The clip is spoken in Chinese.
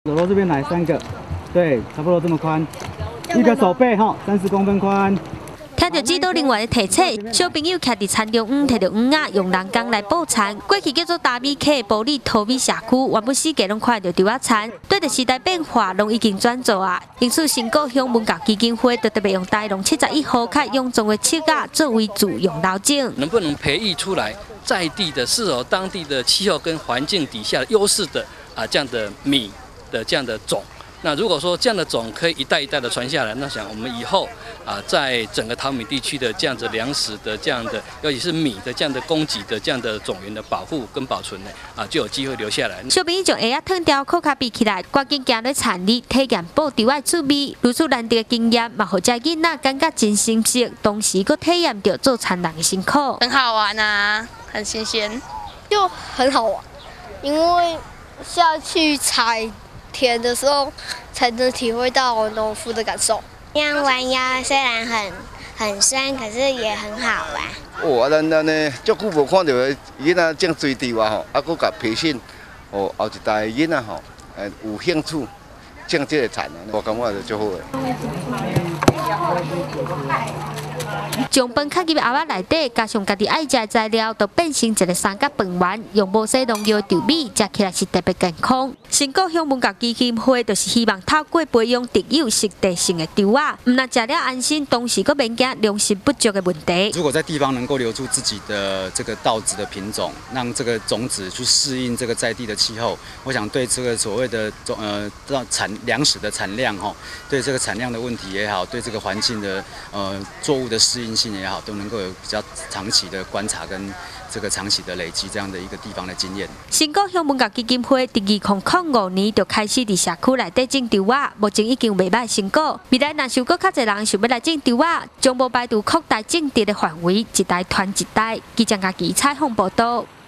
手肘这边来3个，对，差不多这么宽，一个手背哈，30公分宽。 听到指导人员的提醒，小朋友徛伫田中扃摕着蚵仔，用人工来捕田。过去叫做大米客埔里土米社区，原本世界拢看到稻仔田，对着时代变化，拢已经转做啊。因此，新高乡文教基金会就特别用台农71号卡用种的七甲作为主用路径。 能不能培育出来在地的适合当地的气候跟环境底下优势的这样的米的这样的种？ 那如果说这样的种可以一代一代的传下来，那想我们以后在整个桃米地区的这样子粮食的这样的，尤其是米的这样的供给的这样的种源的保护跟保存呢，就有机会留下来。 小朋友将鞋脱掉，裤卡闭起来，赶紧行去田里体验捕稻仔趣味，如此难得的经验，嘛，互这囡仔感觉真新鲜，同时佫体验到做田人的辛苦。 很好玩啊，很新鲜， 就很好玩，因为下去采田的时候，才能体会到农夫的感受。 这样弯腰虽然很酸，可是也很好玩。 哦，咱呢，足久无看到囡仔种水稻啊吼，佫甲培训，哦，后一代囡仔吼，有兴趣种这个田啊，我感觉就足好诶。 将饭放入盒仔内底，加上家己爱食的材料，就变成一个三角饭圆。用无洗农药的稻米，食起来是特别健康。新高乡文教基金会就是希望透过培养特有适地性的稻仔，唔但食了安心，同时佫免惊粮食不足的问题。 如果在地方能够留住自己的这个稻子的品种，让这个种子去适应这个在地的气候，我想对这个所谓的粮食的产量对这个产量的问题也好，对这个环境的作物的适应性也好，都能够有比较长期的观察跟这个长期的累积这样的一个地方的经验。 新高乡文教基金会伫2005年就开始伫社区内底种稻仔，目前已经有袂歹成果。未来若是有较侪人想要来种稻仔，将无排除扩大种植的范围，一代传一代。记者家己采访报道。